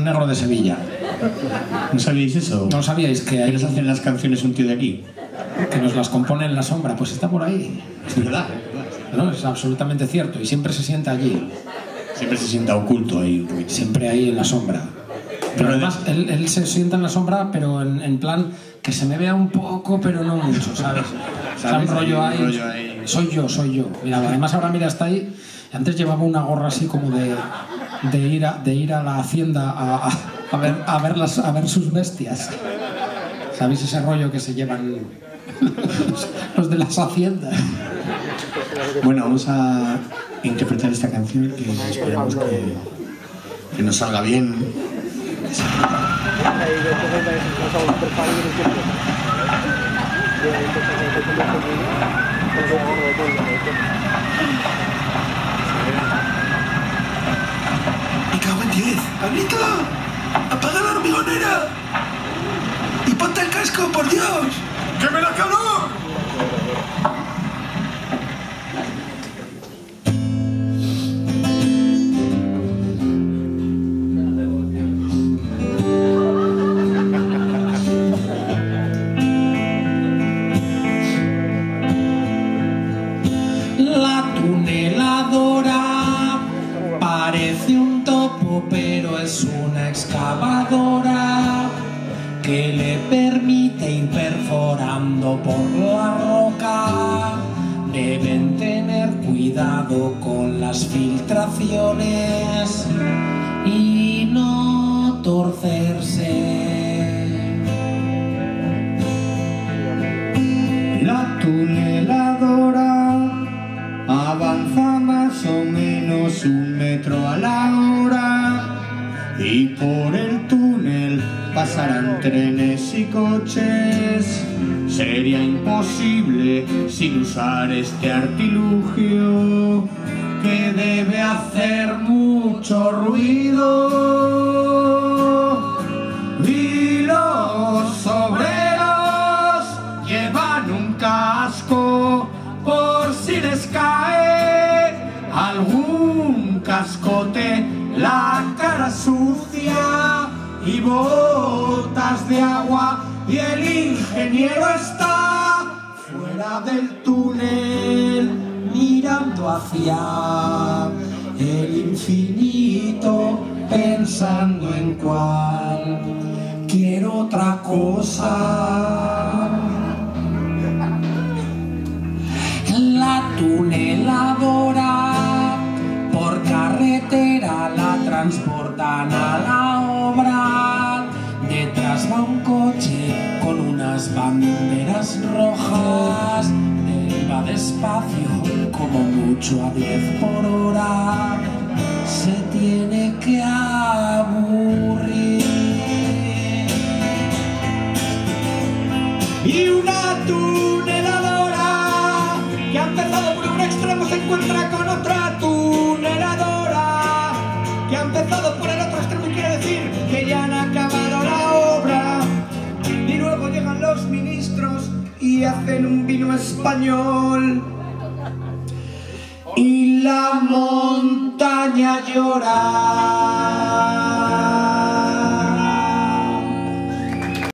negro de Sevilla. ¿No sabíais eso? ¿No sabíais que ¿Que nos hacen las canciones un tío de aquí? que nos las compone en la sombra? Pues está por ahí. Es verdad. No, es absolutamente cierto. Y siempre se sienta allí. Siempre se sienta oculto ahí un poquito. Siempre ahí en la sombra. Pero además, él se sienta en la sombra, pero en plan que se me vea un poco, pero no mucho, ¿sabes? O sea, un rollo ahí. Soy yo. Mira, además ahora mira, está ahí. Antes llevaba una gorra así como de ir a la hacienda a ver sus bestias. ¿Sabéis ese rollo que se llevan los de las haciendas? Bueno, vamos a interpretar esta canción que esperamos que nos salga bien. ¡Me cago en 10! ¡Pablito! ¡Apaga la hormigonera! ¡Y ponte el casco, por Dios! ¡Que me da calor! La tuneladora parece un topo, pero es una excavadora que le permite ir perforando por la roca. Deben tener cuidado con las filtraciones y no torcerse. La tuneladora avanza más o menos 1 metro a la hora y por el túnel pasarán trenes y coches. Sería imposible sin usar este artilugio que debe hacer mucho ruido. Y los obreros llevan un casco por si les cae algún cascote, la cara sucia y botas de agua, y el ingeniero está fuera del túnel mirando hacia el infinito, pensando en cuál quiero otra cosa. La tuneladora por carretera la transportan a la obra. Detrás va un coche con unas banderas rojas. Él va despacio, como mucho a 10 por hora. Se tiene que aburrir. Y una tuneladora que ha empezado por un extremo se encuentra con otra tuneladora que ha empezado por el otro extremo, y quiere decir que ya han acabado la obra. Y luego llegan los ministros y hacen un vino español. Y la montaña llora.